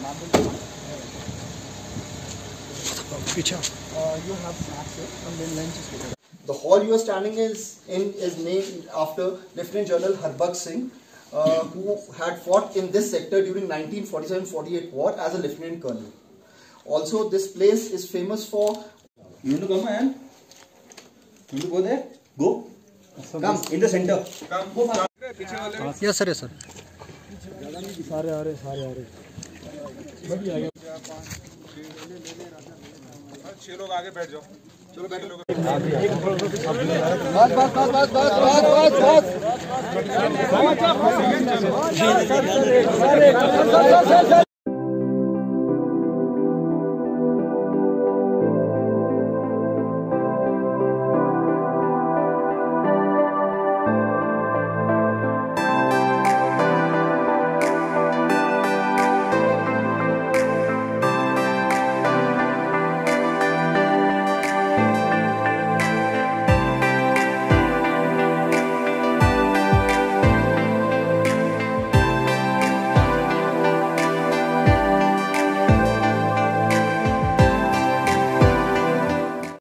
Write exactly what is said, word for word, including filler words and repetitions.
You have snacks here and then lunch is later. The hall you are standing is in is named after Lieutenant General Harbakh Singh, uh, who had fought in this sector during nineteen forty-seven forty-eight war as a lieutenant colonel. Also, this place is famous for. You want to come, man? You want to go there? Go. Come in the center. Come. Yes sir, yes sir. सारे आ रहे सारे आ रहे बढ़िया आ गया। छह लोग आगे बैठ जाओ। चलो बैठो लोग। बस बस बस बस बस बस बस।